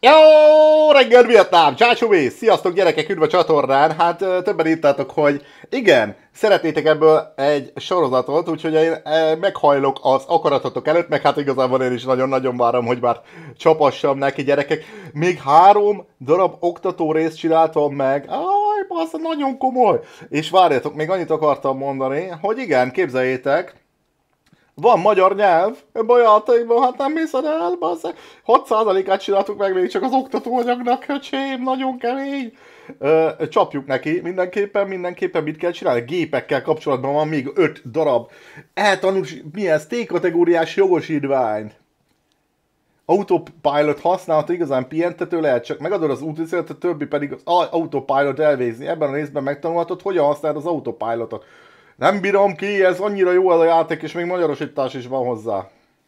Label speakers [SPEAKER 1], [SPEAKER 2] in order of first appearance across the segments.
[SPEAKER 1] Jó reggel Vietnám! Csácsúvé! Sziasztok gyerekek, üdv a csatornán! Hát többen írtátok, hogy igen, szeretnétek ebből egy sorozatot, úgyhogy én meghajlok az akaratotok előtt, meg hát igazából én is nagyon-nagyon várom, hogy már csapassam neki gyerekek. Még 3 darab oktató részt csináltam meg. Aj, bassza, nagyon komoly! És várjátok, még annyit akartam mondani, hogy igen, képzeljétek, van magyar nyelv ebben a játékban, hát nem hiszed el, basszeg. 6%-át csináltuk meg még csak az oktatóanyagnak, öcsém, nagyon kemény. Csapjuk neki, mindenképpen mit kell csinálni? Gépekkel kapcsolatban van még 5 darab. Eltanulsz, mi ez? T-kategóriás jogosítványt. Autopilot használata igazán pihentető lehet, csak megadod az útvizeletet, többi pedig az autopilot elvégzi. Ebben a részben megtanulhatod, hogyan használod az autopilotot. Nem bírom ki, ez annyira jó ez a játék, és még magyarosítás is van hozzá.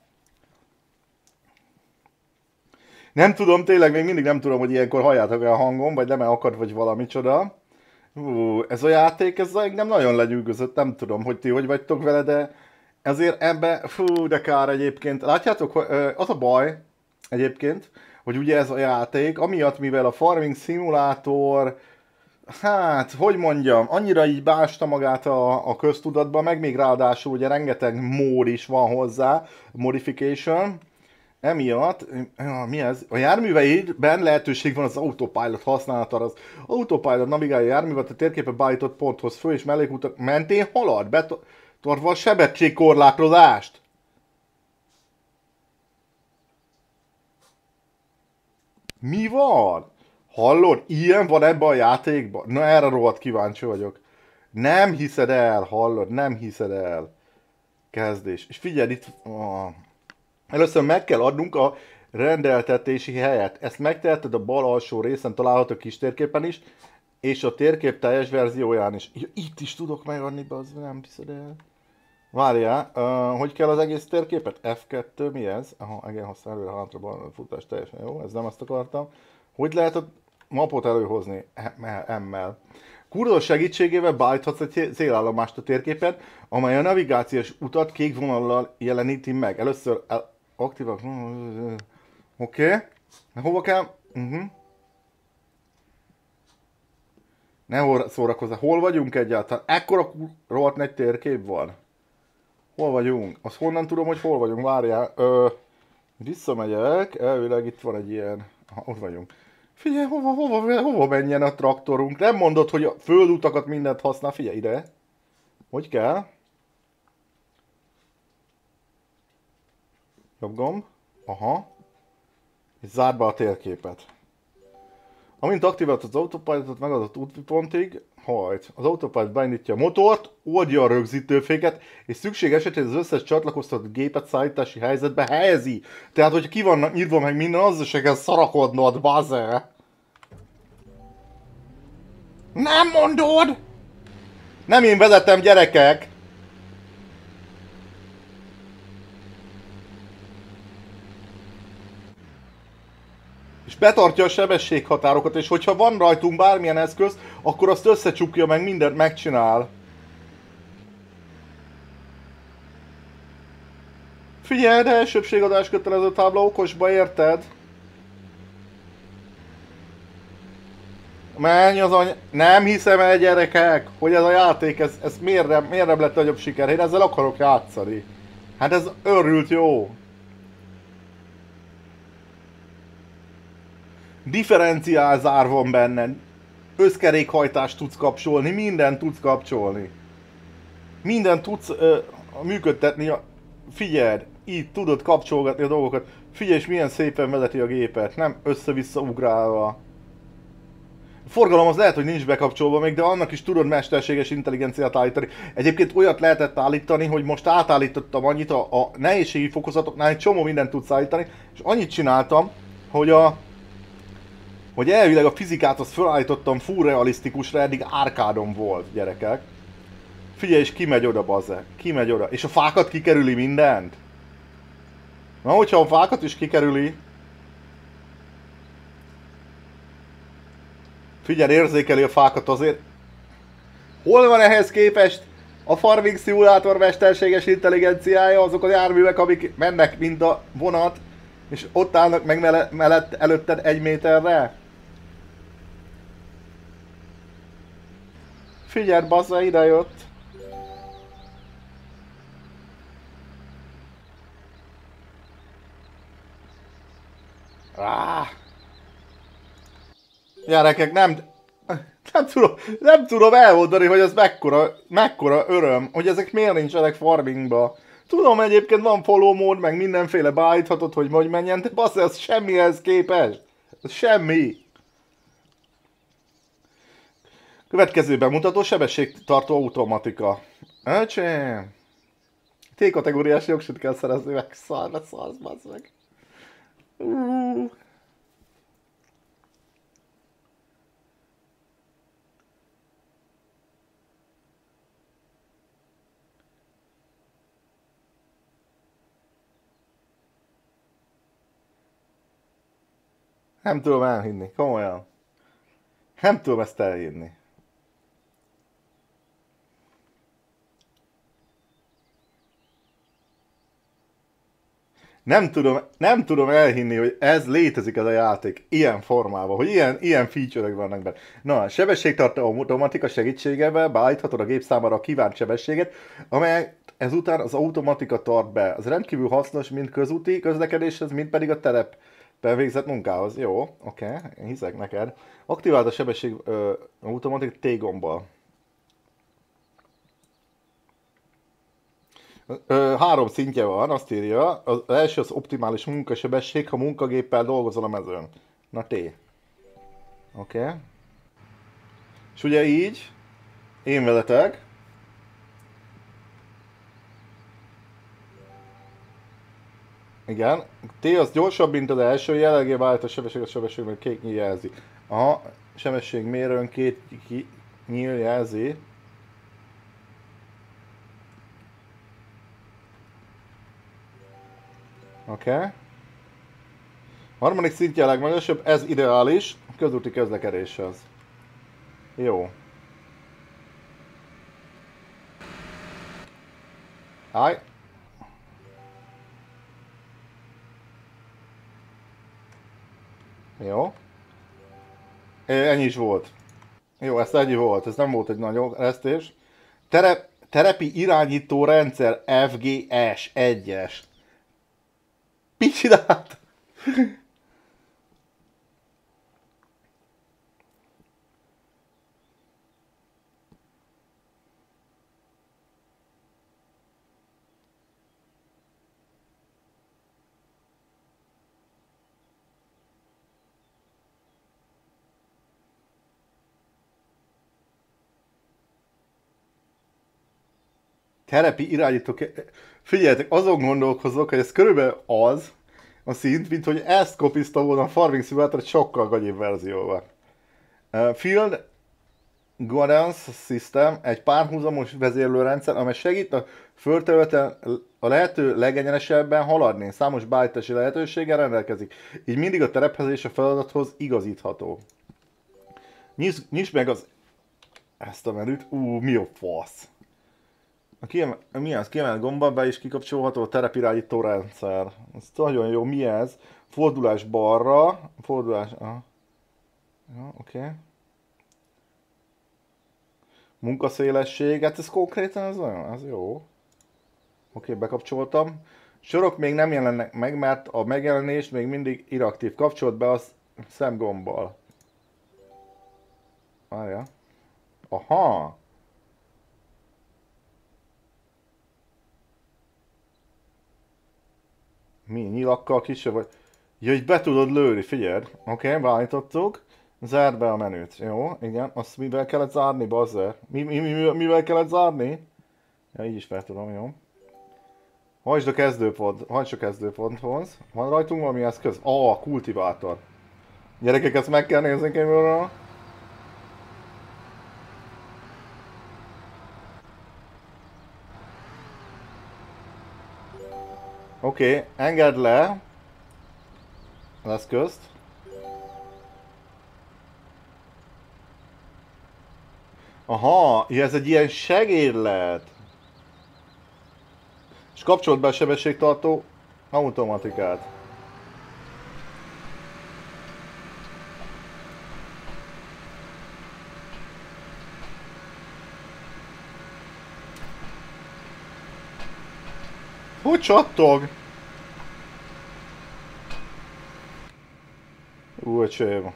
[SPEAKER 1] Nem tudom, tényleg még mindig nem tudom, hogy ilyenkor halljátok el a hangom, vagy nem akad, vagy valami csoda. Ez a játék, ez nem nagyon lenyűgözött, nem tudom, hogy ti hogy vagytok vele, de ezért ebbe, de kár egyébként. Látjátok, az a baj egyébként, hogy ugye ez a játék, amiatt, mivel a Farming Simulator, hát, hogy mondjam, annyira így básta magát a köztudatban, meg még ráadásul ugye rengeteg mód is van hozzá, modification, emiatt, mi ez? A járműveidben lehetőség van az autopilot használatára. Az autopilot navigálja a járművet a térképen beállított ponthoz fő és mellékutak mentén halad, betartva a sebességkorlátozást. Mi van? Hallod? Ilyen van ebben a játékban? Na erre rohadt kíváncsi vagyok. Nem hiszed el, hallod? Nem hiszed el. Kezdés. És figyelj itt... Először meg kell adnunk a rendeltetési helyet. Ezt megteheted a bal alsó részen található kis térképen is, és a térkép teljes verzióján is. Ja, itt is tudok megadni, az nem hiszed el. Várjál, hogy kell az egész térképet? F2, mi ez? Aha, igen, használ előre, hátra, bal, futás teljesen jó, ez nem azt akartam. Hogy lehet a mapot előhozni? M-mel. Kurzor segítségével beállíthatsz egy célállomást a térképen, amely a navigációs utat kék vonallal jeleníti meg. Először aktívabb. Oké. Hova kell? Ne szórakozzál. Hol vagyunk egyáltalán? Ekkora rohadt nagy térkép van. Hol vagyunk? Azt honnan tudom, hogy hol vagyunk? Várjál. Visszamegyek. Elvileg itt van egy ilyen... Aha, ott vagyunk. Figyelj, hova menjen a traktorunk? Nem mondod, hogy a földutakat mindent használ. Figyelj ide. Hogy kell? Jobb gomb. Aha. És zárd be a térképet. Amint aktivált az autopilotot megadott útpontig, hajt. Az autopilot beindítja a motort, oldja a rögzítőféket, és szükség esetén az összes csatlakoztatott gépet szállítási helyzetbe helyezi. Tehát, hogy ki van írva meg minden, azzal se kell szarakodnod, baze. Nem mondod! Nem én vezetem, gyerekek! És betartja a sebességhatárokat, és hogyha van rajtunk bármilyen eszköz, akkor azt összecsukja meg, mindent megcsinál. Figyelj, de elsőbségadás kötelező tábla okosba, érted? Menj az Nem hiszem el, gyerekek, hogy ez a játék, ez miért nem lett nagyobb siker. Én ezzel akarok játszani. Hát ez örült jó. Differenciálzár van benne. Összkerékhajtást tudsz kapcsolni, mindent tudsz kapcsolni. Mindent tudsz működtetni. Figyeld, így tudod kapcsolgatni a dolgokat. Figyelj, és milyen szépen vezeti a gépet, nem össze-vissza ugrálva. A forgalom az lehet, hogy nincs bekapcsolva még, de annak is tudod mesterséges intelligenciát állítani. Egyébként olyat lehetett állítani, hogy most átállítottam annyit a nehézségi fokozatoknál, egy csomó mindent tudsz állítani, és annyit csináltam, hogy elvileg a fizikát azt felállítottam full realisztikusra, eddig árkádom volt, gyerekek. Figyelj, és kimegy oda, bazze. Kimegy oda. És a fákat kikerüli mindent. Na, hogyha a fákat is kikerüli... Figyelj, érzékeli a fákat azért. Hol van ehhez képest a Farming Simulator mesterséges intelligenciája, azok a járművek, amik mennek, mint a vonat. És ott állnak meg mellett előtted 1 méterre? Figyeld, bassza, ide jött. Ah. Gyerekek, nem tudom elmondani, hogy ez mekkora öröm, hogy ezek miért nincsenek farmingba. Tudom, egyébként van follow mód, meg mindenféle beállíthatod, hogy menjen, de bassza, ez semmihez képest. Ez semmi. Következő bemutató, sebességtartó automatika. Öcsém. T-kategóriás jogsut kell szerezni, meg szarsz, bazd meg. Nem tudom elhinni, komolyan. Nem tudom ezt elhinni. Nem tudom elhinni, hogy ez létezik ez a játék ilyen formában, hogy ilyen feature-ek vannak benne. Na, sebességtartó automatika segítségével beállíthatod a gép számára a kívánt sebességet, amelyet ezután az automatika tart be. Ez rendkívül hasznos mind közúti közlekedéshez, mind pedig a terepen végzett munkához. Jó, oké, én hiszek neked. Aktiváld a sebesség automatika T-gombbal. 3 szintje van, azt írja. Az első az optimális munkasebesség, ha munkagéppel dolgozol a mezőn. Na Oké. És ugye így, én veletek. Igen. T az gyorsabb, mint az első, jelenlegi vált a sebesség, mert kék nyíl jelzi. Aha, sebességmérőn két nyíl jelzi. Oké. Harmadik szintje a legmagasabb, ez ideális közúti közlekedéshez. Jó. Állj. Jó. Ennyi is volt. Jó, ez ennyi volt, ez nem volt egy nagy eresztés. Terepi irányító rendszer FGS 1-es. Picsirát! Terepi irányító... Figyeljetek, azon gondolkozok, hogy ez körülbelül az a szint, mint hogy ezt kopizta volna a Farming Simulator egy sokkal gagyibb verzióval. Field Guidance System egy párhuzamos vezérlőrendszer, amely segít a földterületen a lehető legegyenesebben haladni. Számos beállítási lehetőséggel rendelkezik, így mindig a terephez és a feladathoz igazítható. Nyisd meg ezt a menüt. Mi a fasz? Mi az? Kiemelt gombbal be is kikapcsolható a terepirányító rendszer. Ez nagyon jó. Mi ez? Fordulás balra. Fordulás... Aha. Ja, oké. Munkaszélesség. Hát ez konkrétan az olyan? Az jó. Oké, bekapcsoltam. Sorok még nem jelennek meg, mert a megjelenést még mindig inaktív. Kapcsolt be a szemgombbal. Várja. Aha. Mi? Nyilakkal kisebb vagy? Ja, így be tudod lőni, figyeld. Oké, beállítottuk. Zárd be a menüt. Jó, igen. Azt mivel kellett zárni, bazzer? Mivel kellett zárni? Ja, így is fel tudom, jó. Hajtsd a kezdőponthoz. Van rajtunk valami eszköz? Kultivátor. Gyerekek, ezt meg kell nézni kívülről. Oké, engedd le az eszközt. Aha, ez egy ilyen segédlet. És kapcsolt be a sebességtartó automatikát. Hogy csattog? Öcsém.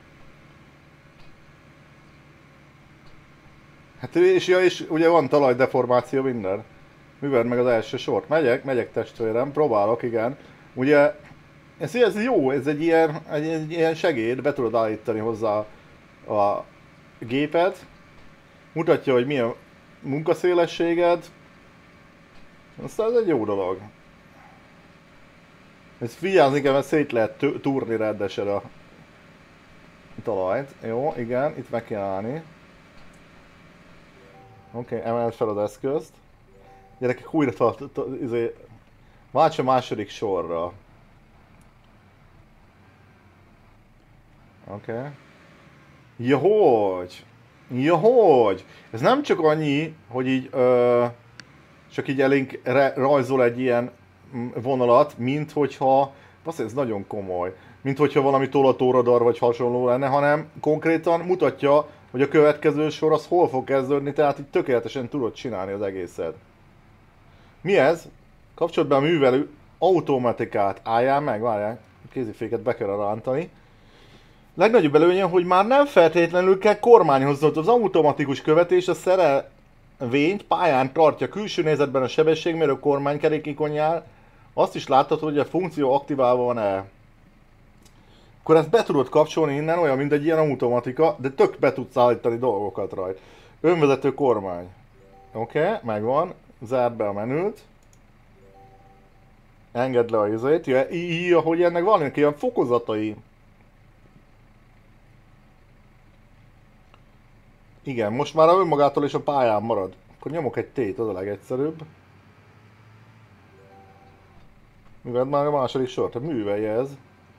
[SPEAKER 1] Hát és ugye van talajdeformáció minden. Műveld meg az első sort. Megyek testvérem, próbálok, igen. Ugye, ez jó, ez egy ilyen segéd, be tudod állítani hozzá a gépet. Mutatja, hogy milyen munkaszélességed. Aztán ez egy jó dolog. Ez vigyázni kell, mert szét lehet túrni rendesen a talajt. Jó, igen, itt meg kell állni. Oké, emeld fel az eszközt. Gyerekek, újra válts a második sorra. Oké. Jahogy! Jahogy! Ez nem csak annyi, hogy így csak így elénk rajzol egy ilyen vonalat, mint hogyha, ez nagyon komoly, mint hogyha valami tolatóradar vagy hasonló lenne, hanem konkrétan mutatja, hogy a következő sor az hol fog kezdődni, tehát így tökéletesen tudod csinálni az egészet. Mi ez? Kapcsolt be a művelő automatikát. Álljál meg, várjál, a kéziféket be kell rántani. Legnagyobb előnye, hogy már nem feltétlenül kell kormányhoznod. Az automatikus követés a szerelvényt pályán tartja, külső nézetben a sebességmérő kormánykerék ikonjál. Azt is láthatod, hogy a funkció aktiválva van-e. Akkor ezt be tudod kapcsolni innen, olyan, mint egy ilyen automatika, de tök be tudsz állítani dolgokat rajta. Önvezető kormány. Oké, megvan. Zárd be a menüt. Engedd le a izét. Ja, hogy ennek vannak ilyen fokozatai. Igen, most már a önmagától és a pályán marad. Akkor nyomok egy T-t, az a legegyszerűbb. Műveld már a második sort, tehát művelje ez.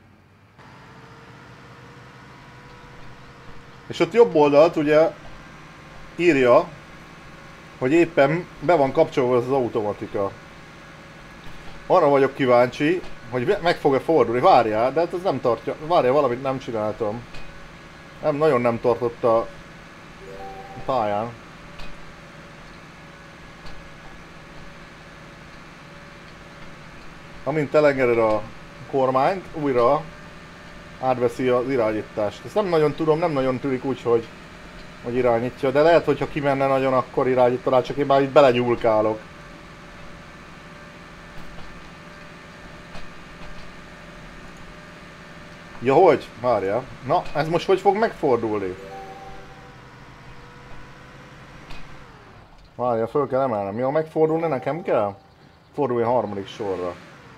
[SPEAKER 1] És ott jobb oldalt ugye írja, hogy éppen be van kapcsolva az automatika. Arra vagyok kíváncsi, hogy meg fog-e fordulni. Várjál, de hát ez nem tartja. Várjál, valamit nem csináltam. Nagyon nem tartott a pályán. Amint elengeded a kormányt, újra átveszi az irányítást. Ezt nem nagyon tudom, nem nagyon tűnik úgy, hogy irányítja, de lehet, hogyha kimenne nagyon, akkor irányítaná, csak én már itt belenyúlkálok. Ja, hogy? Várjál. Na, ez most hogy fog megfordulni? Várjál, föl kell emelnem. Ja, megfordulni nekem kell? Fordulj a harmadik sorra.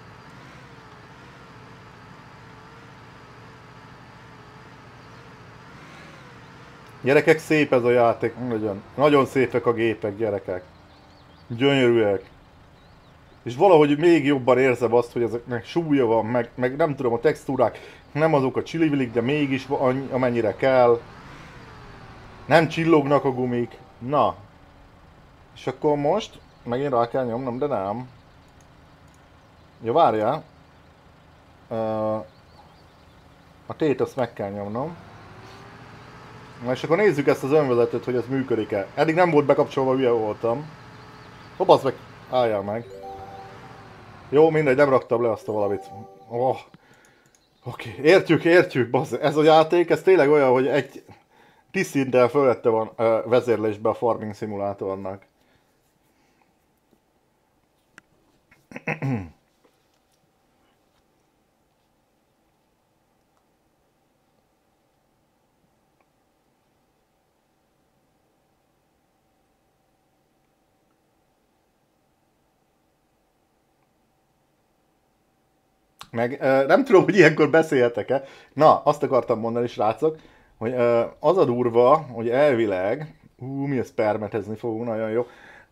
[SPEAKER 1] Gyerekek, szép ez a játék. Nagyon szépek a gépek, gyerekek. Gyönyörűek. És valahogy még jobban érzem azt, hogy ezeknek súlya van, meg nem tudom, a textúrák nem azok a csilivilik, de mégis amennyire kell. Nem csillognak a gumik. Na. És akkor most megint rá kell nyomnom, de nem. Ja, várjál. A T-t azt meg kell nyomnom. Na és akkor nézzük ezt az önvezetőt, hogy ez működik-e. Eddig nem volt bekapcsolva, hülye voltam. Hoppasz meg, álljál meg. Jó, mindegy, nem raktam le azt a valamit. Oh. Oké, értjük, bassz. Ez a játék, ez tényleg olyan, hogy egy 10 szinttel fölötte van vezérlésbe a farming szimulátornak. Meg nem tudom, hogy ilyenkor beszélhetek-e. Na, azt akartam mondani, srácok, hogy az a durva, hogy elvileg, mi ez, permetezni fogunk, nagyon jó.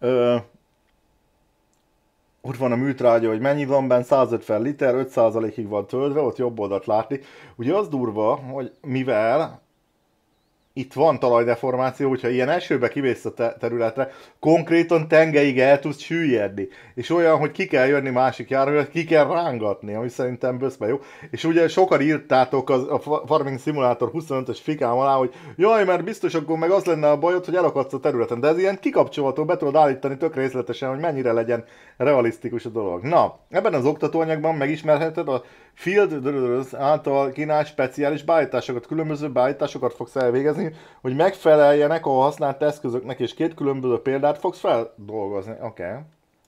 [SPEAKER 1] Ott van a műtrágya, hogy mennyi van benne, 150 liter, 5%-ig van töltve, ott jobb oldalt látni. Ugye az durva, hogy mivel itt van talajdeformáció, hogyha ilyen esőbe kivész a területre, konkrétan tengeig el tudsz süllyedni. És olyan, hogy ki kell jönni másik járművet, ki kell rángatni, ami szerintem böszbe jó. És ugye sokan írtátok a Farming Simulator 25-ös fikám alá, hogy jaj, mert biztos akkor meg az lenne a bajod, hogy elakadsz a területen. De ez ilyen kikapcsolható, be tudod állítani tök részletesen, hogy mennyire legyen realisztikus a dolog. Na, ebben az oktatóanyagban megismerheted a Field által kínált speciális beállításokat, különböző beállításokat fogsz elvégezni, hogy megfeleljenek a használt eszközöknek, és két különböző példát fogsz feldolgozni. Oké. Okay.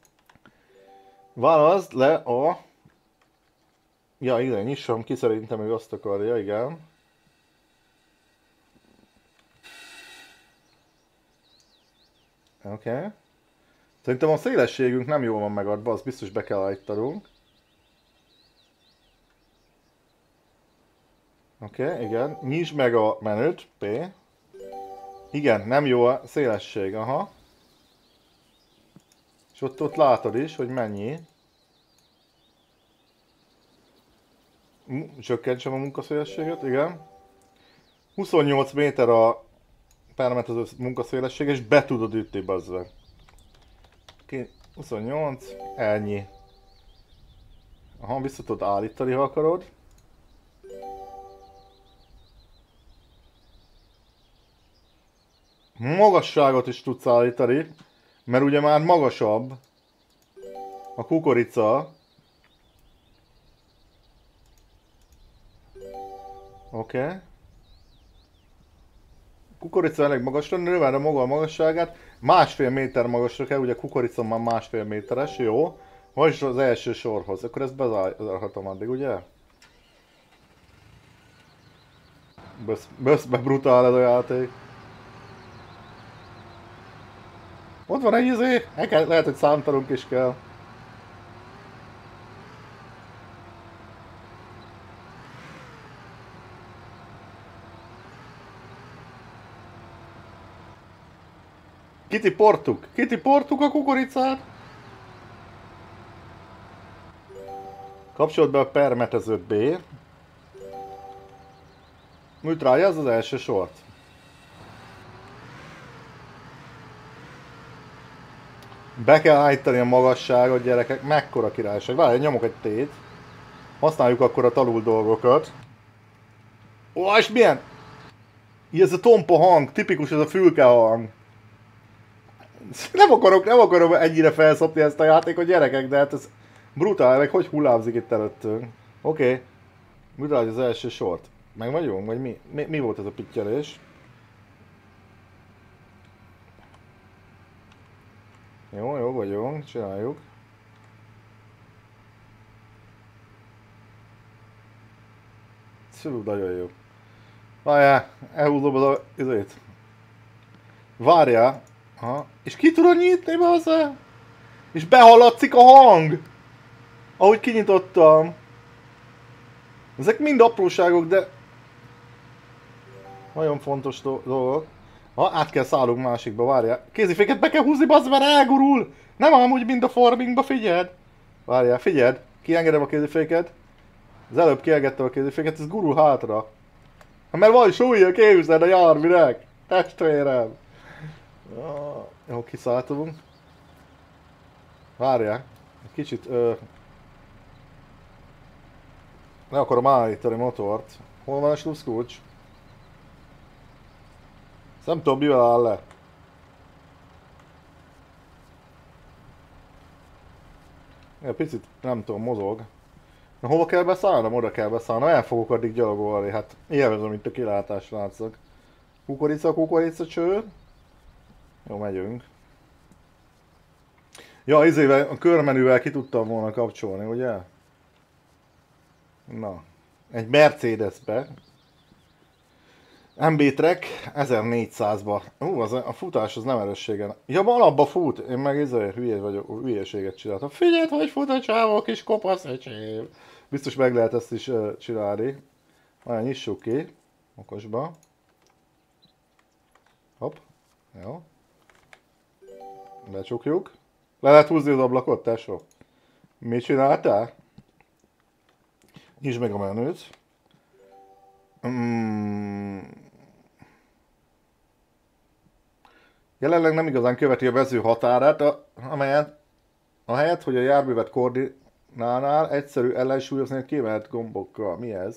[SPEAKER 1] Válaszd le a... Ja, igen, nyissam ki, szerintem ő azt akarja, igen. Oké. Okay. Szerintem a szélességünk nem jól van megadva, azt biztos be kell állítanunk. Oké, okay, igen. Nyisd meg a menüt, P. Igen, nem jó a szélesség, aha. És ott látod is, hogy mennyi. Csökkentsem a munkaszélességet, igen. 28 méter a permetező munkaszélesség, és be tudod ütni, bazzeg. 28, ennyi. Aha, vissza tudod állítani, ha akarod. Magasságot is tudsz állítani, mert ugye már magasabb a kukorica. Oké. Okay. Kukorica elég magasra, növelne maga a magasságát. 1,5 méter magasra kell, ugye kukorica már 1,5 méteres, jó. Vagyis az első sorhoz, akkor ezt bezárhatom addig, ugye? Böszbe brutál ez a játék. Ott van egy izé, lehet, hogy számtalunk is kell. Kitiportuk a kukoricát. Kapcsolt be a permetezőt, B. Műtrálja, ez az első sort. Be kell állítani a magasságot, gyerekek, mekkora királyság. Várj, nyomok egy T-t. Használjuk akkor a talul dolgokat. Ó, és milyen? Ez a tompa hang, tipikus ez a fülke hang. Nem akarom ennyire felszopni ezt a játékot, gyerekek, de hát ez brutál, meg hogy hullámzik itt előttünk. Oké. Okay. Brutál az első sort. Meg vagyunk? Vagy mi volt ez a pittyelés? Jó vagyunk, csináljuk. Szülő, nagyon jó. Várjál, elhúzom az izét. Várjál. Aha. És ki tudod nyitni be hozzá? És behaladszik a hang! Ahogy kinyitottam. Ezek mind apróságok, de... Nagyon fontos dolgok. Ha, át kell szállunk másikba, várjál. Kéziféket be kell húzni, bazd, mert elgurul! Nem amúgy mind a farmingba, figyeld! Várjál, figyeld! Kiengedem a kéziféket. Az előbb kiengedtem a kéziféket, ez gurul hátra. Hát mert van súlya, képzeld a járműnek! Testvérem! Jó, kiszálltunk. Várjál. Egy kicsit... Le akarom állítani motort. Hol van a sluszkulcs? Nem tudom, mivel áll le. Egy picit, nem tudom, mozog. Na hova kell beszállnom? Oda kell beszállnom. El fogok addig gyalogolni. Hát élvezem itt a kilátás, látszak. Kukorica cső. Jó, megyünk. Ja, izével, a körmenüvel ki tudtam volna kapcsolni, ugye? Na. Egy Mercedesbe. MB Trek 1400-ba. A futás az nem erősségen. Ja, alapba fut. Én meg hülye vagyok, hülyeséget csináltam. Figyeld, hogy fut a csávó, kis kopasz öcsém. Biztos meg lehet ezt is csinálni. Olyan, nyissuk ki. Okosba. Hopp. Jó. Becsukjuk. Le lehet húzni az ablakot, tesó? Mit csináltál? Nyisd meg a menüt. Jelenleg nem igazán követi a vező határát, amelyet ahelyett, hogy a járművet koordinálnál, egyszerű ellensúlyozni kiemelt gombokkal. Mi ez?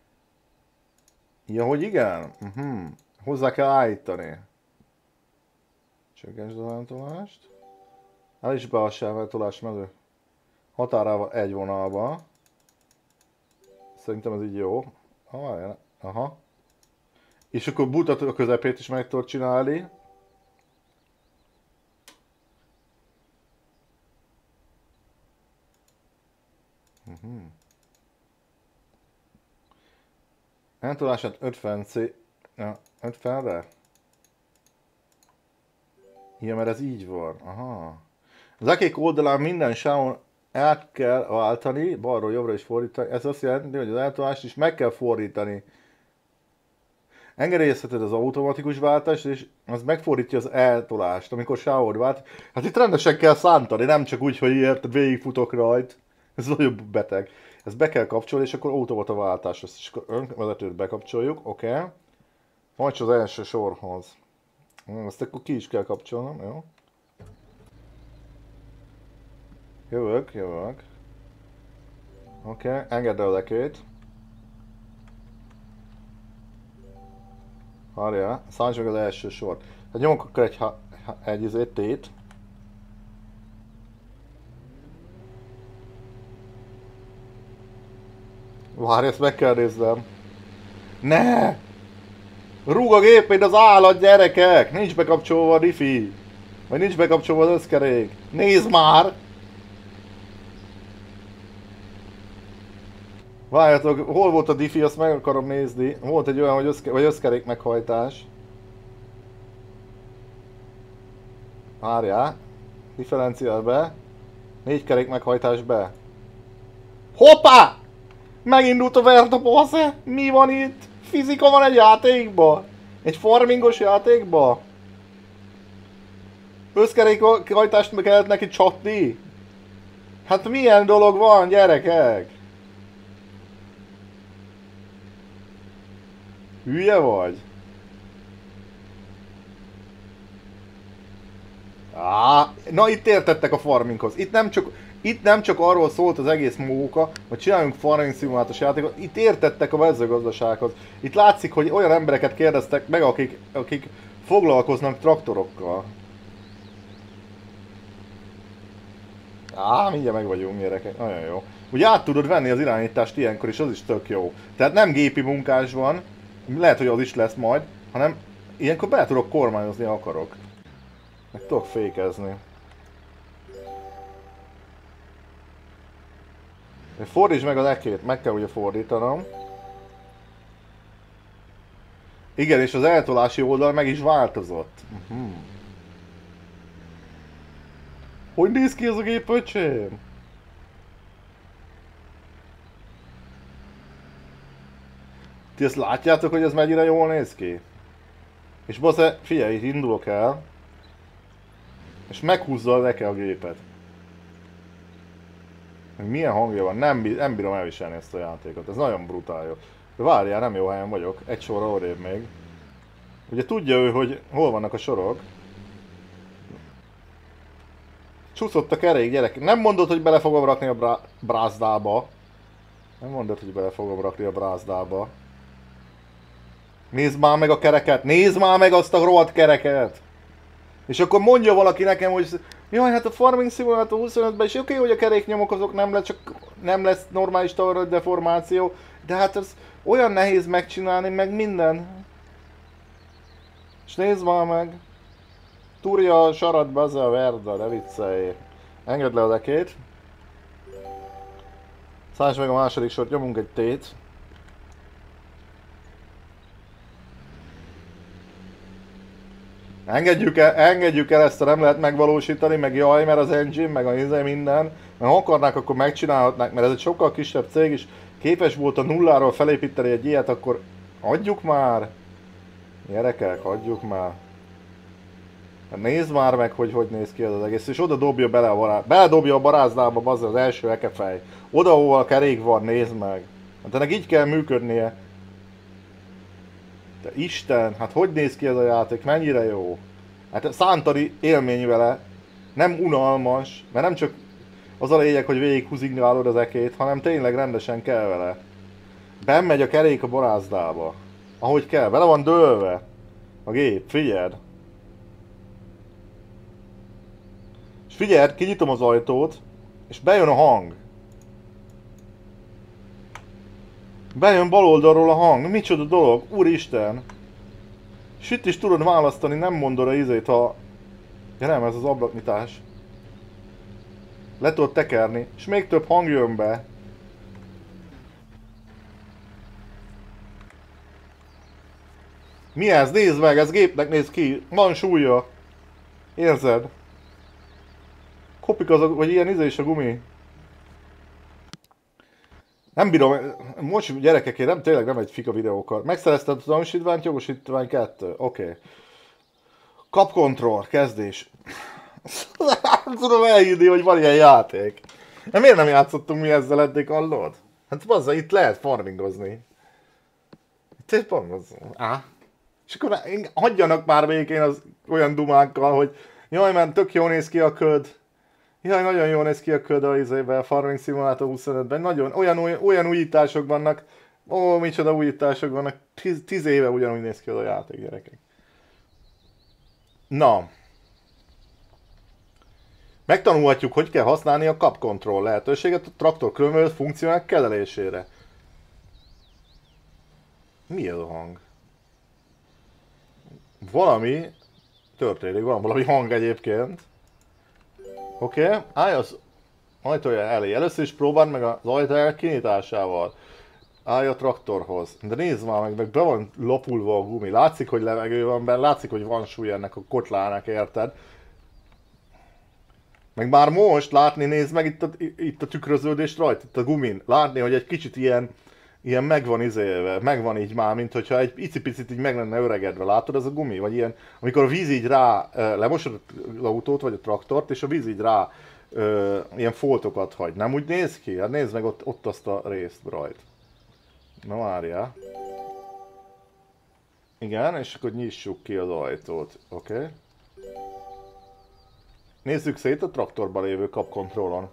[SPEAKER 1] Ja, hogy igen? Hozzá kell állítani. Csökkentsd az eltolást. Állíts be a sáveltolás mező határával egy vonalba. Szerintem ez így jó. Aha. És akkor mutatod a közepét is meg tudod csinálni. Eltolását 50 C... Ja, 50-re? Ja, mert ez így van. Aha. Az akék oldalán minden sávon át kell váltani, balról jobbra is fordítani. Ez azt jelenti, hogy az eltolást is meg kell fordítani. Engedélyezheted az automatikus váltást, és az megfordítja az eltolást, amikor sávod vált. Hát itt rendesen kell szántani, nem csak úgy, hogy érted, végigfutok rajt. Ez nagyon beteg. Ezt be kell kapcsolni, és akkor automata váltás. Ezt is önvezetőt bekapcsoljuk, oké. Majd az első sorhoz. Ezt akkor ki is kell kapcsolnom, jó? Jövök. Oké, engedd el a lekét. Várjál, szállj meg az első sort. Hát nyomok akkor egy tét. Várj, ezt meg kell néznem. Ne! Rúg a gép, mint az állat, gyerekek! Nincs bekapcsolva a diffi. Vagy nincs bekapcsolva az összkerék. Nézd már! Várjátok, hol volt a diffi, azt meg akarom nézni. Volt egy olyan, hogy összkerék meghajtás. Várjál. Differenciál be. 4 kerék meghajtás be. Hoppá! Megindult a Vertapolsze! Mi van itt? Fizika van egy játékba? Egy farmingos játékba? Összkerékhajtást meg kellett neki csatni? Hát milyen dolog van, gyerekek? Hülye vagy? Na itt értettek a farminghoz. Itt nem csak arról szólt az egész móka, hogy csináljunk farming szimulátos játékot, itt értettek a mezőgazdasághoz. Itt látszik, hogy olyan embereket kérdeztek meg, akik foglalkoznak traktorokkal. Mindjárt meg vagyunk, gyerekek. Nagyon jó. Ugye át tudod venni az irányítást ilyenkor, és az is tök jó. Tehát nem gépi munkás van, lehet, hogy az is lesz majd, hanem ilyenkor be tudok kormányozni, ha akarok. Meg tudok fékezni. Fordítsd meg az ekét, meg kell ugye fordítanom. Igen, és az eltolási oldal meg is változott. Hogy néz ki ez a gép, öcsém? Ti ezt látjátok, hogy ez mennyire jól néz ki? És basze, figyelj, itt indulok el. És meghúzza az eke a gépet. Milyen hangja van, nem bírom elviselni ezt a játékot, ez nagyon brutál jó. De várjál, nem jó helyen vagyok, egy sorra odébb még. Ugye tudja ő, hogy hol vannak a sorok. Csúszott a kerék, gyerek. Nem mondod, hogy bele fogom rakni a brázdába. Nem mondod, hogy bele fogom rakni a brázdába. Nézd már meg a kereket, nézd már meg azt a rohadt kereket! És akkor mondja valaki nekem, hogy jaj, hát a Farming Simulator 25-ben is oké, hogy a keréknyomok azok nem lesz normális deformáció, de hát ez olyan nehéz megcsinálni, meg minden. És nézd már meg! Túrja a saratba, az a Verda, ne vicceljél. Engedd le az ekét. Szállj meg a második sort, nyomunk egy tét. Engedjük el, ezt nem lehet megvalósítani, meg jaj, mert az engine, meg a izé minden. Mert ha akarnák, akkor megcsinálhatnák, mert ez egy sokkal kisebb cég, és képes volt a nulláról felépíteni egy ilyet, akkor adjuk már! Gyerekek, adjuk már! Nézd már meg, hogy néz ki ez az egész, és oda dobja beledobja a barázdába, bazd az első ekefej. Oda, ahol a kerék van, nézd meg! Hát ennek így kell működnie. Te Isten, hát hogy néz ki ez a játék, mennyire jó? Hát szántani élmény vele. Nem unalmas, mert nem csak az a lényeg, hogy végig húzigálod az ekét, hanem tényleg rendesen kell vele. Bemegy a kerék a barázdába. Ahogy kell, vele van dőlve. A gép, figyeld. És figyeld, kinyitom az ajtót, és bejön a hang. Bejön bal oldalról a hang. Micsoda dolog, úristen. És itt is tudod választani, nem mondod a izét, ha... Ja nem, ez az ablaknyitás. Le tudod tekerni, és még több hang jön be. Mi ez? Nézd meg, ez gépnek néz ki. Van súlya. Érzed? Kopik az a, vagy ilyen izé is a gumi. Nem bírom, most gyerekek, én nem, tényleg nem egy fika videókar. Megszerezted a tanúsítványt, jogosítvány 2. Oké. Okay. Kap control, kezdés. Nem tudom elhívni, hogy van ilyen játék. De miért nem játszottunk mi ezzel eddig, hallod? Hát bazza, itt lehet farmingozni. Itt farmingozni. És akkor hagyjanak már végén az olyan dumákkal, hogy jaj, mert tök jól néz ki a köd. Jaj, nagyon jól néz ki a köd a izébe, Farming Simulator 25-ben. Nagyon, olyan újítások vannak. Ó, micsoda újítások vannak. 10 éve ugyanúgy néz ki az a játék, gyerekek. Na. Megtanulhatjuk, hogy kell használni a Cup Control lehetőséget a traktor különböző funkcionák kezelésére. Mi ez a hang? Valami történik, van valami hang egyébként. Oké, állj az ajtója elé. Először is próbáld meg az ajtó kinyitásával. Állj a traktorhoz. De nézd már meg be van lapulva a gumi. Látszik, hogy levegő van benne, látszik, hogy van súly ennek a kotlának, érted? Meg már most látni, nézd meg itt a tükröződést rajta, itt a gumin. Látni, hogy egy kicsit ilyen megvan izélve, megvan így már, mint hogyha egy icipicit így meg lenne öregedve. Látod ez a gumi? Vagy ilyen, amikor a víz így rá, lemosod az autót vagy a traktort, és a víz így rá ilyen foltokat hagy. Nem úgy néz ki? Hát nézd meg ott azt a részt rajt. Na várjál. Igen, és akkor nyissuk ki az ajtót. Oké. Okay. Nézzük szét a traktorban lévő kapkontrollon.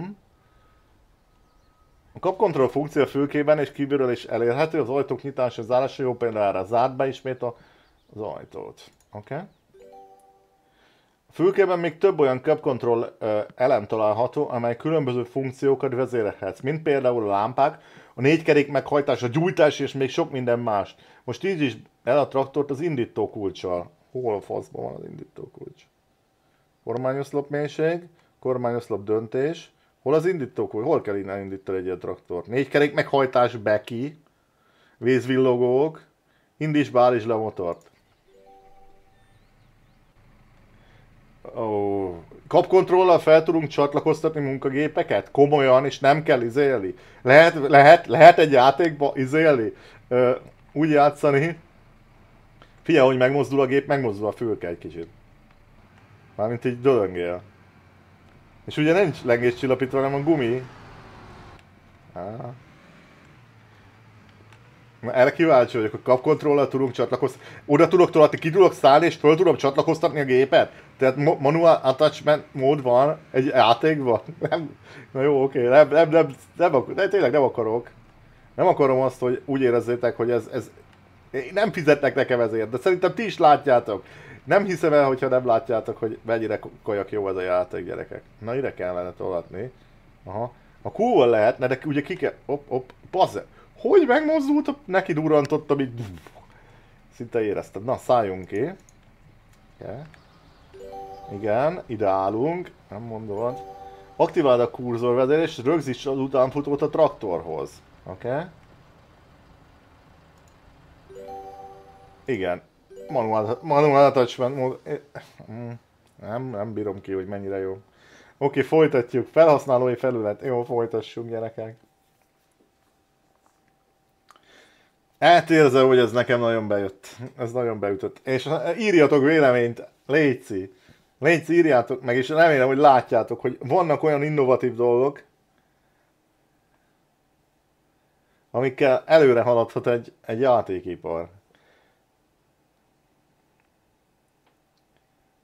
[SPEAKER 1] A kapkontroll funkció fülkében és kívülről is elérhető, az ajtók nyitása és zárása jó példára. Zárd be ismét az ajtót. Oké. Okay. A fülkében még több olyan kapkontroll elem található, amely különböző funkciókat vezérelhetsz, mint például a lámpák, a négykerék meghajtása, a gyújtás és még sok minden más. Most így is el a traktort az indító kulccsal. Hol a faszban van az indító kulcs? Kormányoszlop mélység, kormányoszlop döntés. Hol az indítókulcs? Hol kell innen indítani egy ilyen traktort? Négykerék meghajtás, beki, vízvillogók, indíts be, állítsd le a motort. Oh. Kapkontrollal fel tudunk csatlakoztatni munkagépeket? Komolyan, és nem kell izélni. Lehet egy játékba izélni? Úgy játszani. Figyelj, hogy megmozdul a gép, megmozdul a fülke egy kicsit. Mármint így dölöngél. És ugye nincs lengéscsillapítva, hanem a gumi. Erre kíváncsi vagyok, a kapkontrollal tudunk csatlakoztatni. Oda tudok tolatni, ki tudok szállni, és föl tudom csatlakoztatni a gépet? Tehát manual attachment mód van egy játékban? Nem. Na jó, oké, nem, tényleg nem akarok. Nem akarom azt, hogy úgy érezzétek, hogy ez nem fizetnek nekem ezért, de szerintem ti is látjátok. Nem hiszem el, hogyha nem látjátok, hogy mennyire kajak jó ez a játék, gyerekek. Na, ide kellene tolatni. Aha. A cool lehetne, de ugye ki kell... Bazze! Hogy megmozdult, neki durrantottam így... Szinte éreztem. Na, szálljunk ki. Okay. Igen, ide állunk. Nem mondod. Aktiváld a kurzorvezérést, és rögzíts az utánfutót a traktorhoz. Oké. Okay. Igen. Manual attachment mód. Nem bírom ki, hogy mennyire jó. Oké, folytatjuk. Felhasználói felület. Jó, folytassunk, gyerekek. Érzem, hogy ez nekem nagyon bejött. Ez nagyon beütött. És írjatok véleményt. Léci, írjátok meg, és remélem, hogy látjátok, hogy vannak olyan innovatív dolgok, amikkel előre haladhat egy játékipar.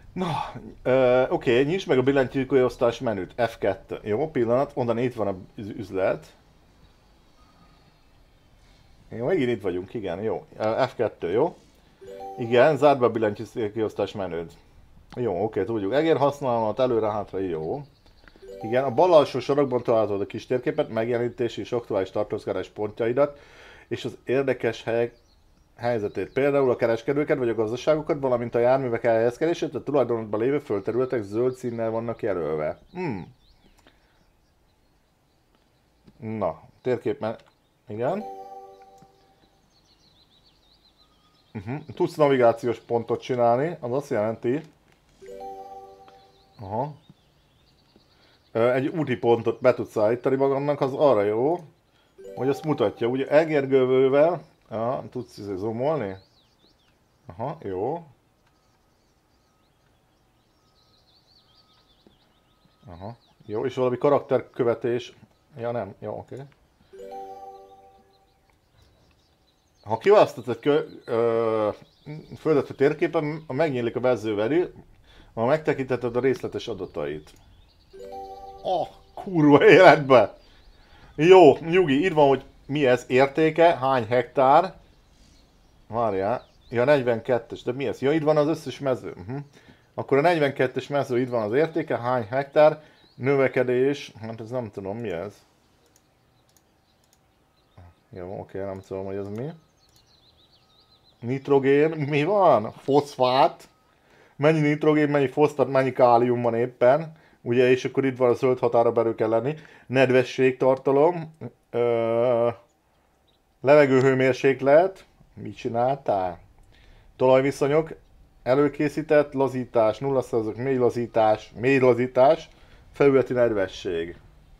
[SPEAKER 1] Na, oké, nyisd meg a billentyűkiosztás menüt. F2. Jó, pillanat, onnan itt van az üzlet. Jó, megint itt vagyunk, igen, jó. F2, jó? Igen, zárd be a billentyűkiosztás menüt. Jó, oké, tudjuk. Egér használat, előre-hátra, jó. Igen, a bal alsó sarokban találhatod a kis térképet, megjelenítési és aktuális tartózkodás pontjaidat, és az érdekes helyek helyzetét. Például a kereskedőket vagy a gazdaságokat, valamint a járművek elhelyezkedését, a tulajdonodban lévő földterületek zöld színnel vannak jelölve. Na, igen. Tudsz navigációs pontot csinálni, az azt jelenti... Aha. Egy úti pontot be tudsz állítani magadnak, az arra jó, hogy azt mutatja. Ugye elgérgővővel tudsz zoomolni. Aha, jó. Aha, jó, és valami karakterkövetés. Ja nem, jó, oké. Ha kiválasztott egy földet a térképen, megnyílik a vezővelő, ha megtekintheted a részletes adatait. Kurva életbe! Jó, nyugi, itt van, hogy mi ez, értéke, hány hektár. Várjál, ja 42-es, de mi ez? Ja, itt van az összes mező. Akkor a 42-es mező, itt van az értéke, hány hektár, növekedés, hát ez nem tudom, mi ez. Jó, oké, nem tudom, hogy ez mi. Nitrogén, mi van? Foszfát. Mennyi nitrogén, mennyi foszfát, mennyi kálium van éppen. Ugye, és akkor itt van a zöld határa belül kell lenni. Nedvességtartalom. Levegőhőmérséklet. Mit csináltál? Talajviszonyok. Előkészített lazítás, 0%, mély lazítás. Felületi nedvesség.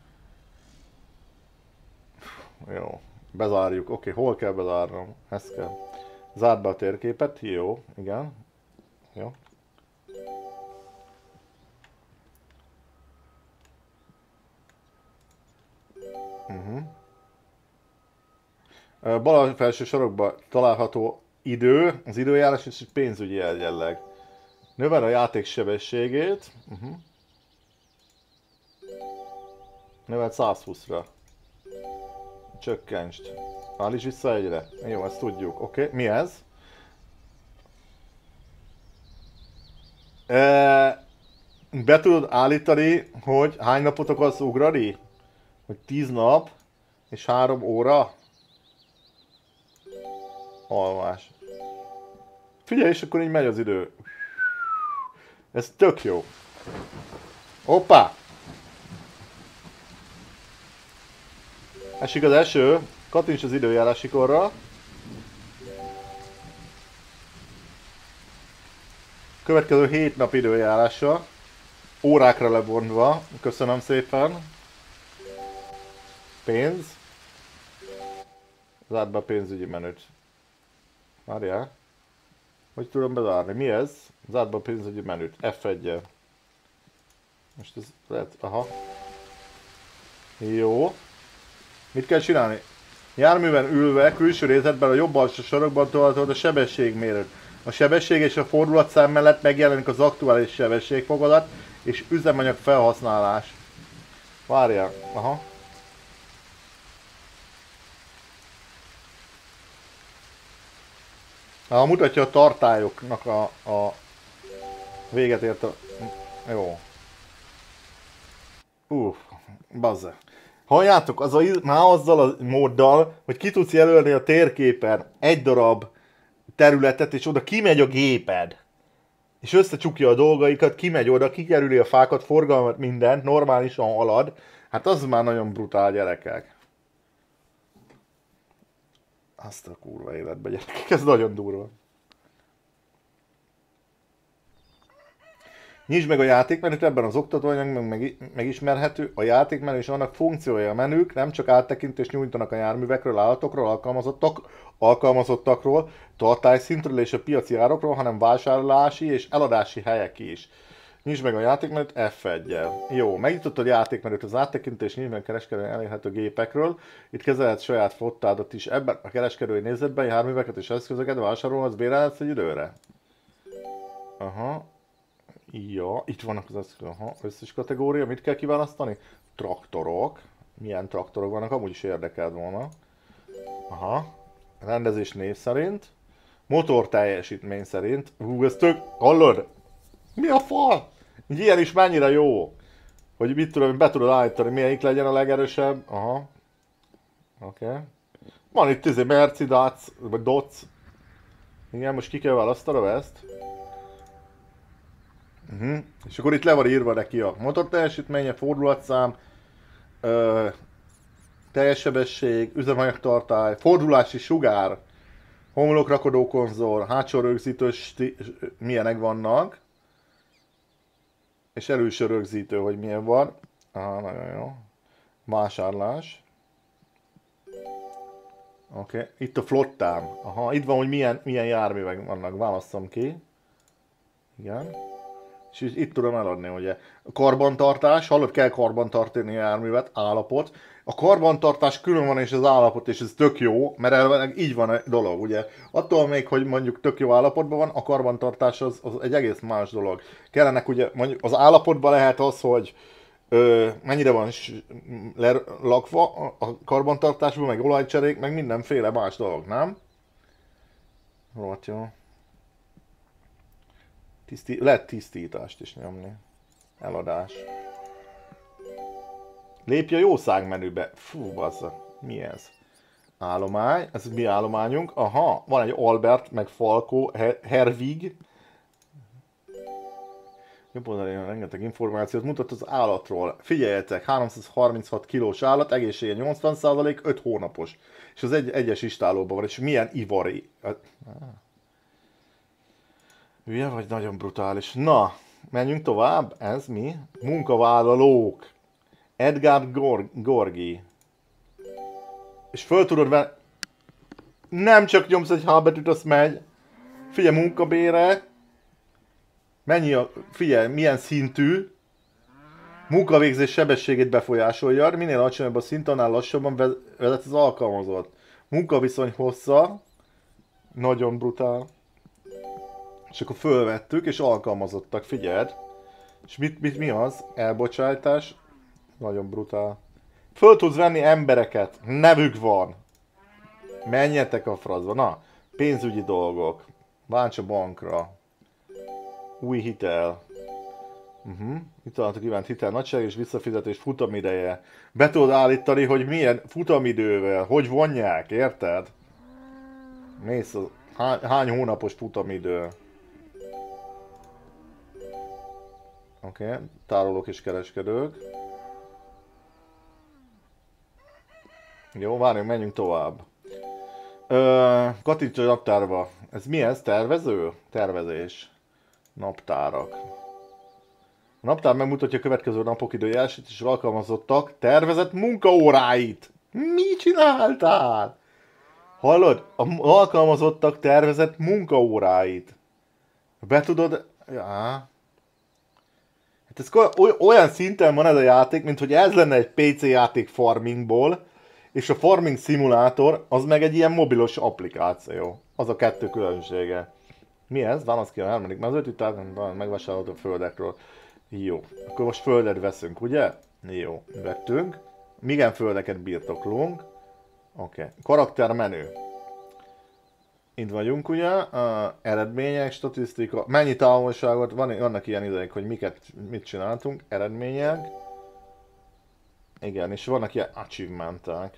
[SPEAKER 1] Jó. Bezárjuk. Oké, hol kell bezárnom? Ezt kell. Zárd be a térképet. Jó, igen. Jó. Bal felső sarokban található idő, az időjárás és egy pénzügyi jelleg. Növel a játék sebességét. Növelt 120-ra. Csökkentsd. Állíts vissza egyre. Jó, ezt tudjuk. Oké, mi ez? Be tudod állítani, hogy hány napot akarsz ugrani? Hogy 10 nap és 3 óra? Alvás. Figyelj, és akkor így megy az idő. Ez tök jó. Hoppá! Esik az eső. Kattints az időjárási korra. Következő 7 nap időjárása. Órákra lebontva. Köszönöm szépen. Pénz. Zárd be a pénzügyi menüt. Várjál. Hogy tudom bezárni? Mi ez? Zárd be a pénzügyi menüt. F1-jel. Most ez lehet... Aha. Jó. Mit kell csinálni? Járműven ülve, külső részletben a jobb alsó sarokban találhatod a sebességmérőt. A sebesség és a fordulatszám mellett megjelenik az aktuális sebességfokozat és üzemanyag felhasználás. Várjál. Aha. Mutatja a tartályoknak a véget ért a... Jó. Bazze. Halljátok, már azzal a móddal, hogy ki tudsz jelölni a térképen egy darab területet, és oda kimegy a géped. És összecsukja a dolgaikat, kimegy oda, kikerüli a fákat, forgalmat, mindent, normálisan halad. Hát az már nagyon brutál, gyerekek. Azt a kurva életbe, gyerekek, ez nagyon durva. Nyisd meg a játékmenüt, ebben az oktatóanyag megismerhető. A játékmenü és annak funkciója, a menük nem csak áttekintést nyújtanak a járművekről, állatokról, alkalmazottakról, tartályszintről és a piaci árakról, hanem vásárlási és eladási helyek is. Nyisd meg a játékmenüt F1-jel. Jó, megnyitottad a játékmenüt, az áttekintés nyisd meg kereskedően elérhető gépekről. Itt kezelhet saját flottádat is. Ebben a kereskedői nézetben járműveket és eszközöket vásárolhatsz, bérelhetsz egy időre. Aha. Ja, itt vannak az összes kategória. Mit kell kiválasztani? Traktorok. Milyen traktorok vannak? Amúgy is érdekelt volna. Aha. Rendezés név szerint. Motor teljesítmény szerint. Ez tök... Hallod? Mi a fal? Ilyen is mennyire jó. Hogy mit tudom, be tudod állítani, melyik legyen a legerősebb. Aha. Oké. Okay. Van itt Merci, Dac, vagy Doc. Igen, most ki kell választanom ezt. És akkor itt le van írva neki a motor teljesítménye, fordulatszám, teljes sebesség, üzemanyagtartály, fordulási sugár, homlokrakodó konzol, hátsó rögzítős milyenek vannak, és előső rögzítő, hogy milyen van. Aha, nagyon jó. Vásárlás. Oké, okay. Itt a flottám. Aha, itt van, hogy milyen járművek vannak, válasszam ki. Igen. És itt tudom eladni, ugye. A karbantartás, hallod, kell karbantartani a járművet, állapot. A karbantartás külön van és az állapot, és ez tök jó, mert elvileg így van a dolog, ugye. Attól még, hogy mondjuk tök jó állapotban van, a karbantartás az egy egész más dolog. Kellenek ugye, mondjuk az állapotban lehet az, hogy mennyire van lakva a karbantartásban, meg olajcserék, meg mindenféle más dolog, nem? Rohadt jó. Lehet tisztítást is nyomni. Eladás. Lépj a jószág menübe. Fú, bassza. Mi ez? Állomány. Ez mi állományunk? Aha, van egy Albert, meg Falco, Hervig. Jobb oldalon rengeteg információt mutat az állatról. Figyeljetek, 336 kilós állat, egészsége 80%, 5 hónapos. És az egyes istálóban van, és milyen ivari. Hülye vagy, nagyon brutális. Na, menjünk tovább. Ez mi? Munkavállalók. Edgar Gorgi. És föl tudod venni... Nem csak nyomsz egy H betűt, azt megy. Figyelj, munkabére. Mennyi a... Figyelj, milyen szintű. Munkavégzés sebességét befolyásolja. Minél alacsonyabb a szint, annál lassabban vezet az alkalmazott. Munkaviszony hossza. Nagyon brutál. És akkor fölvettük, és alkalmazottak, figyeld. És mi az? Elbocsátás. Nagyon brutál. Föl tudsz venni embereket. Nevük van. Menjetek a francba. Na, pénzügyi dolgok. Válts a bankra. Új hitel. Itt találtak kívánt hitel nagyság és visszafizetés futamideje. Be tudod állítani, hogy milyen futamidővel, hogy vonják, érted? Mész hány hónapos futamidő. Oké, tárolók és kereskedők. Jó, várjunk, menjünk tovább. Kattints a naptárba. Ez mi ez? Tervező? Tervezés. Naptárak. A naptár megmutatja a következő napok időjárását és alkalmazottak tervezett munkaóráit. Mi csináltál? Hallod? A alkalmazottak tervezett munkaóráit. Be tudod... Ja. Hát ez olyan szinten van ez a játék, mint hogy ez lenne egy PC játék farmingból, és a farming szimulátor az meg egy ilyen mobilos applikáció. Az a kettő különbsége. Mi ez? Válasz ki a harmadik mezőt, itt megvásárolható földekről. Jó. Akkor most földet veszünk, ugye? Jó. Vettünk. Milyen földeket birtoklunk? Oké. Karaktermenü. Itt vagyunk ugye, eredmények, statisztika, mennyi távolságot, vannak ilyen idejek, hogy mit csináltunk, eredmények. Igen, és vannak ilyen achievementek.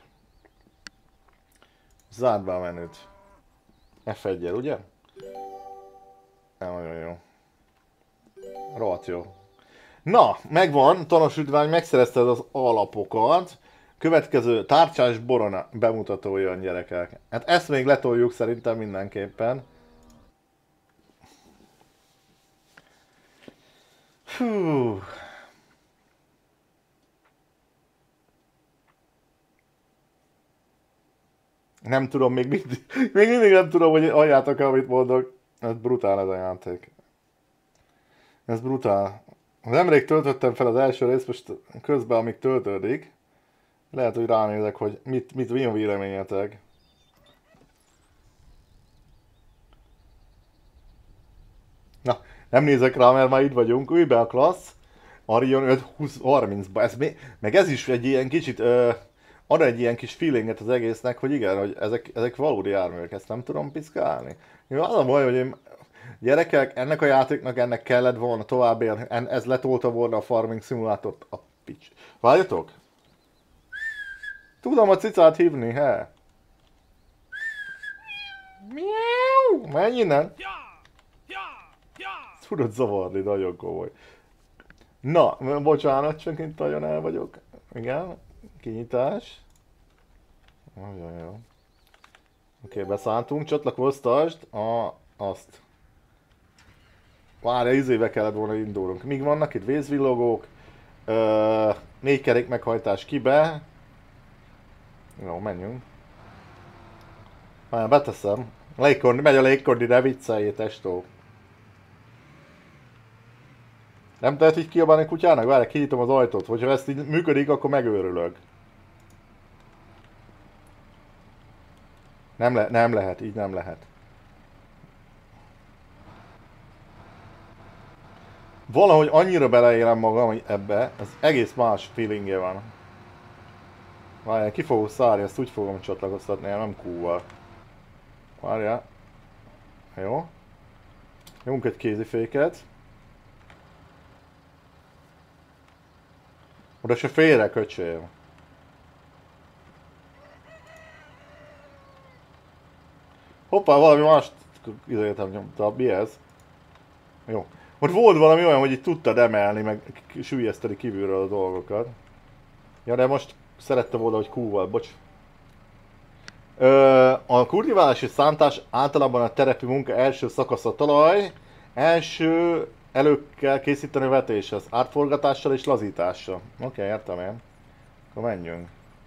[SPEAKER 1] Zárd be a menüt. F1-jel, ugye? Nagyon jó. Rohadt jó. Na, megvan, tanúsítvány, megszerezted az alapokat. Következő tárcsás borona bemutató jön, gyerekek. Hát ezt még letoljuk szerintem mindenképpen. Hú. Nem tudom, még mindig nem tudom, hogy halljátok el, amit mondok. Ez brutál ez a játék. Ez brutál. Nemrég töltöttem fel az első részt, most közben, amíg töltődik. Lehet, hogy ránézek, hogy mi a véleményetek. Na, Nem nézek rá, mert már itt vagyunk. Ülj be a klassz. Arion 5-20-30-ba. Meg ez is egy ilyen kicsit... ad egy ilyen kis feelinget az egésznek, hogy igen, hogy ezek valódi járművek, ezt nem tudom piszkálni. Jó, az a baj, hogy én, gyerekek, ennek a játéknak ennek kellett volna tovább élni, ez letolta volna a Farming Simulátort a pics. Várjatok? Tudom a cicát hívni, he? Miau! Menj innen! Ezt tudod zavarni, nagyon komoly. Na, bocsánat, csak itt nagyon el vagyok. Igen, kinyitás. Nagyon jó. Oké, beszálltunk, csatlakoztasd azt. Várja, izébe kellett volna indulunk. Míg vannak itt vészvillogók, 4 kerék meghajtás kibe. Jó, menjünk. Már beteszem. Megy a légkordi, ne vicceljé, testó. Nem tehet így kiabálni kutyának? Várj, kinyitom az ajtót. Hogyha ezt így működik, akkor megőrülök. Nem lehet, így nem lehet. Valahogy annyira beleélem magam ebbe, ez egész más feelingje van. Várjál, ki fogok szárni, ezt úgy fogom csatlakoztatni, nem Q-val. Várjál. Jó. Nyomunk egy kéziféket. Oda se félre, köcsém. Hoppá, valami más izéltem nyomta. Mi ez? Jó. Ott volt valami olyan, hogy itt tudtad emelni, meg süllyeszteni kívülről a dolgokat. Ja, de most szerette volna, hogy Q-val, bocs. A kultiválás és szántás általában a terepi munka első szakasza talaj. Első elő kell készíteni vetéshez, átforgatással és lazítással. Oké, értem én. Akkor menjünk.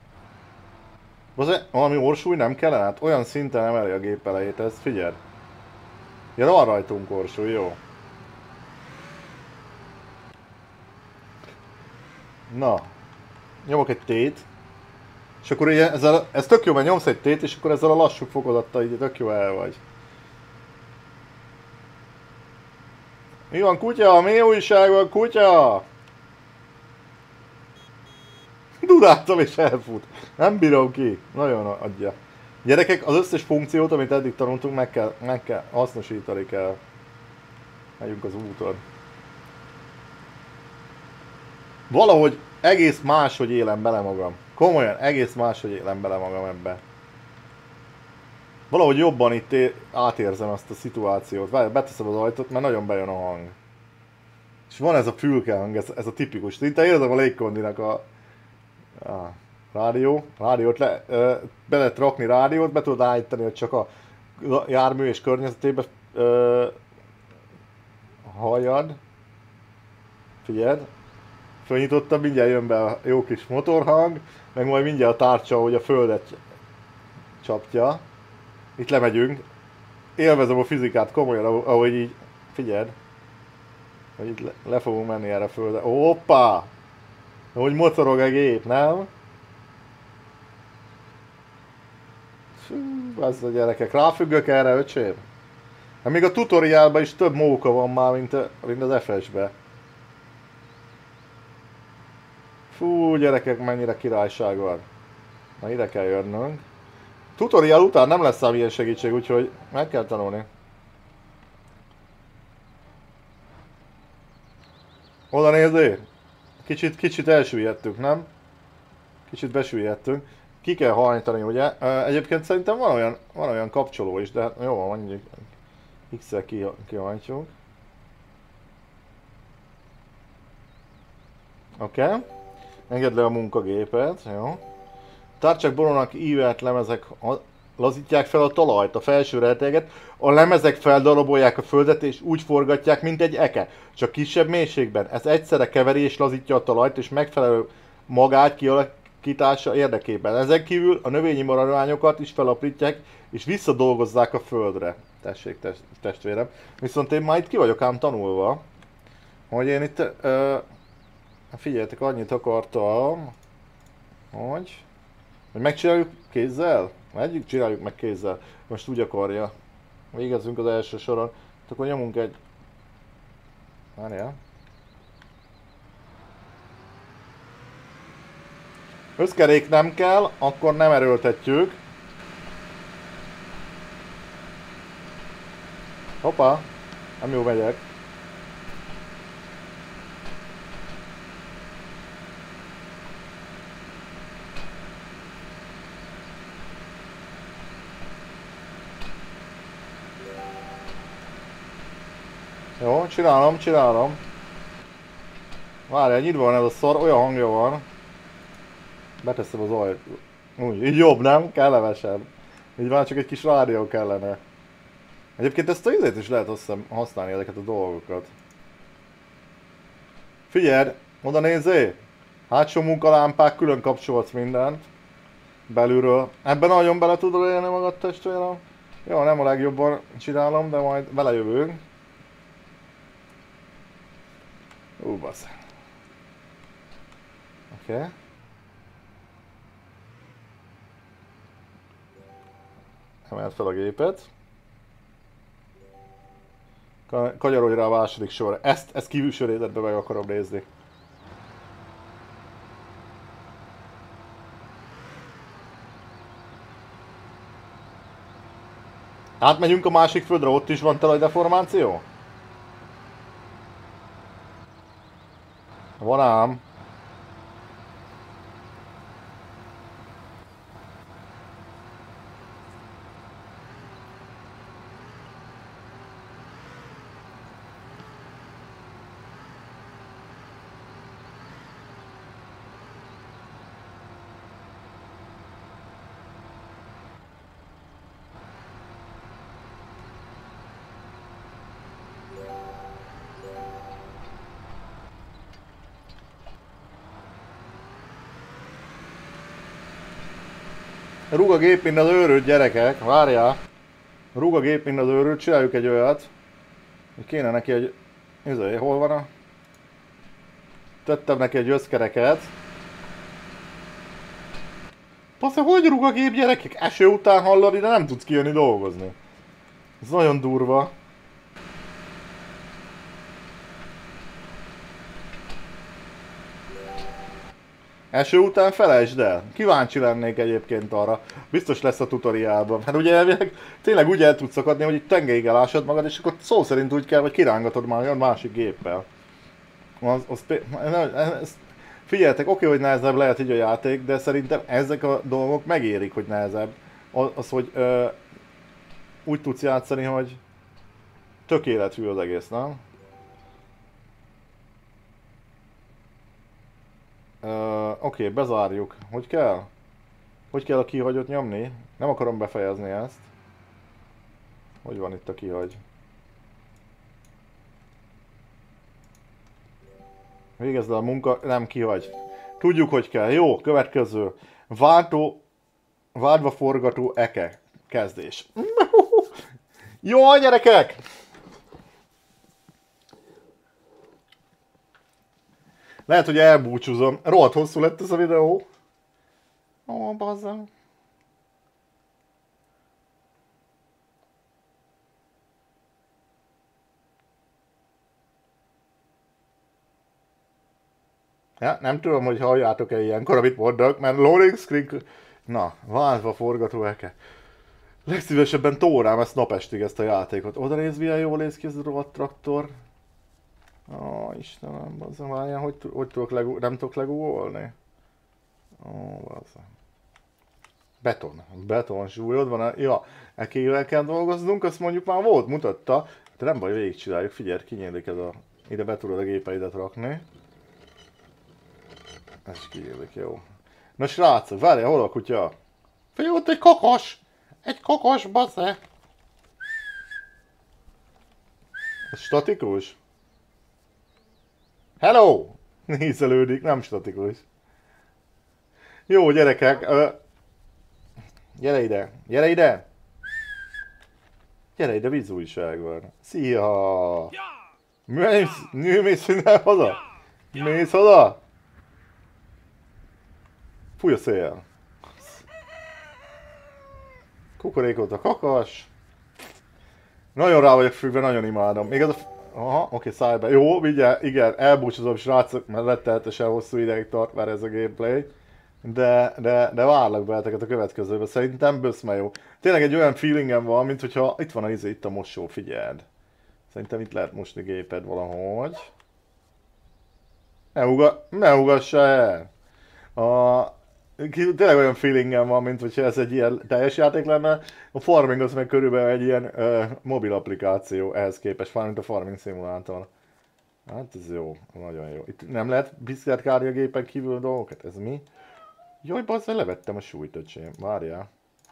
[SPEAKER 1] Valami orsúly nem kellene? Hát olyan szinten emeli a gép elejét, ez figyeld. Ja, van rajtunk orsúly, jó. Na. Nyomok egy T-t. És akkor ugye ez tök jó, mert nyomsz egy T-t, és akkor ezzel a lassú fokozattal így tök jó el vagy. Mi van, kutya? Mi újság van, kutya? Dudától is elfut. Nem bírom ki. Nagyon adja. Gyerekek, az összes funkciót, amit eddig tanultunk, meg kell hasznosítani kell. Megyünk az úton. Valahogy egész máshogy élem bele magam. Komolyan, egész máshogy élem bele magam ebbe. Valahogy jobban itt átérzem azt a szituációt. Várj, beteszem az ajtót, mert nagyon bejön a hang. És van ez a fülkehang, ez a tipikus. Itt érzem a légkondinak a rádiót be lehet rakni rádiót, be tudod állítani, hogy csak a jármű és környezetébe halljad. Figyeld. Fölnyitottam, mindjárt jön be a jó kis motorhang, meg majd mindjárt a tárcsa, hogy a földet csapja. Itt lemegyünk. Élvezem a fizikát komolyan, ahogy így, figyeld. Hogy itt le fogunk menni erre a földre. Hoppá! Ahogy mocorog a gép, nem? Fú, ez a gyerekek. Ráfüggök erre, öcsém? Hát még a tutoriálban is több móka van már, mint az FS-be. Fú, gyerekek, mennyire királyság van. Na, ide kell jönnünk. Tutorial után nem lesz ám ilyen segítség, úgyhogy meg kell tanulni. Oda nézzé! Kicsit elsüllyedtünk, nem? Kicsit besüllyedtünk. Ki kell hajtani, ugye? Egyébként szerintem van olyan kapcsoló is, de hát jó van, mondjuk X-el kihajtjuk. Oké. Engedd le a munkagépet, jó. Tárcsák borónak ívelt lemezek lazítják fel a talajt, a felső réteget, a lemezek feldarabolják a földet és úgy forgatják, mint egy eke, csak kisebb mélységben. Ez egyszerre keveri és lazítja a talajt és megfelelő magát kialakítása érdekében. Ezen kívül a növényi maradványokat is felaprítják és visszadolgozzák a földre. Tessék, testvérem. Viszont én már itt ki vagyok ám tanulva, hogy én itt... figyeljetek, annyit akartam, hogy megcsináljuk kézzel? Egyik csináljuk meg kézzel. Most úgy akarja. Végezzünk az első soron. Akkor nyomunk egy Várjál. Összkerék nem kell, akkor nem erőltetjük. Hoppá, nem jó megyek. Jó, csinálom. Várjál, nyitva van ez a szar, olyan hangja van. Beteszem az ajtót. Úgy, így jobb, nem? Kellemesebb. Így már csak egy kis rádió kellene. Egyébként ezt a izét is lehet azt hiszem használni, ezeket a dolgokat. Figyelj, oda nézzé! Hátsó munkalámpák, külön kapcsolsz mindent. Belülről. Ebben nagyon bele tudod élni magad, testvérem? Jó, nem a legjobban csinálom, de majd belejövünk. Basz. Oké. Okay. Emelt fel a gépet. Kanyarodj rá a második sorra. Ezt kívül sörétetben meg akarom nézni. Átmegyünk a másik földre, ott is van talajdeformáció? Van ám. Rúg a gép, mint az őrült, gyerekek, várjál! Rúg a gép, mint az őrült, csináljuk egy olyat. Kéne neki egy... Nézd, hol van a... Tettem neki egy összkereket. Persze, hogy rúg a gép, gyerekek? Eső után hallod, ide nem tudsz kijönni dolgozni. Ez nagyon durva. Eső után felejtsd el. Kíváncsi lennék egyébként arra. Biztos lesz a tutoriálban. Hát ugye elvileg tényleg úgy el tudsz akadni, hogy itt tengeig elásod magad, és akkor szó szerint úgy kell, hogy kirángatod már a másik géppel. Figyeljetek, oké, hogy nehezebb lehet így a játék, de szerintem ezek a dolgok megérik, hogy nehezebb. Az, hogy úgy tudsz játszani, hogy tökéletű az egész, nem? Oké, bezárjuk. Hogy kell? Hogy kell a kihagyot nyomni? Nem akarom befejezni ezt. Hogy van itt a kihagy? Végezd el a munka, nem kihagy. Tudjuk, hogy kell. Jó, következő. Vádva forgató eke. Kezdés. Jó, gyerekek! Lehet, hogy elbúcsúzom. Rohadt hosszú lett ez a videó. Ó, bazzám. Ja, nem tudom, hogy halljátok-e ilyenkor, amit mondok, mert loading screen... Na, váltva forgató eke. Legszívesebben tórám ezt napestig, ezt a játékot. Oda néz, milyen jól néz ki ez a rohadt traktor. Ó, Istenem, bazzam, várjál, hogy tudok nem tudok legugolni? Ó, bazzam. Beton súlyod van, ja, ekével kell dolgoznunk, azt mondjuk már volt, mutatta. De nem baj, végigcsináljuk, figyelj, kinyílik ez a... Ide be tudod a gépeidet rakni. Ez is kinyílik, jó. Na srácok, várjál, hol a kutya? Figyelj, ott egy kakas! Egy kakas, bazze! Ez statikus? Hello! Nézelődik, nem statikus. Jó, gyerekek, gyere ide, gyere ide! Gyere ide, vízújság van. Szia! Mész minden haza? Mész haza? Fúj a szél. Kukorékot a kakas. Nagyon rá vagyok függve, nagyon imádom. Még ez a... Aha, oké, szállj be. Jó, vigyázz, igen, elbúcsúzom srácok, mert rettenetesen hosszú ideig tart már ez a gameplay. De várlak beleteket a következőbe. Szerintem böszme jó. Tényleg egy olyan feelingem van, mint hogyha itt van itt a mosó, figyeld. Szerintem itt lehet mosni géped valahogy. Ne ugassa el! Tényleg olyan feelingem van, mint hogyha ez egy ilyen teljes játék lenne. A farming az meg körülbelül egy ilyen mobil applikáció ehhez képest, mint a farming szimulátor. Hát ez jó, nagyon jó. Itt nem lehet biszkálni a gépen kívül dolgokat? Ez mi? Jaj, bazzal, levettem a súlyt, öcsém. Várjál.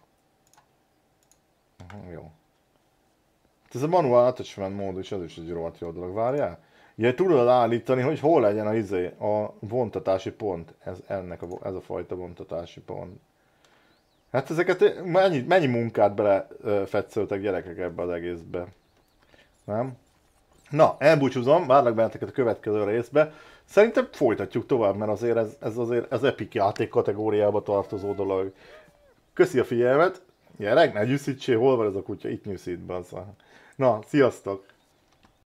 [SPEAKER 1] Jó. Ez a manual attachment mód is, az is egy rohadt jó dolog. Várjál? Ja, tudod állítani, hogy hol legyen a vontatási pont. Ez a fajta vontatási pont. Hát ezeket mennyi munkát belefetszöltek gyerekek ebbe az egészbe. Nem? Na, elbúcsúzom, várlak benneteket a következő részbe. Szerintem folytatjuk tovább, mert azért ez azért ez epic játék kategóriába tartozó dolog. Köszi a figyelmet, gyerek, ne gyűszítsél, hol van ez a kutya? Itt nyűszít be. Na, sziasztok!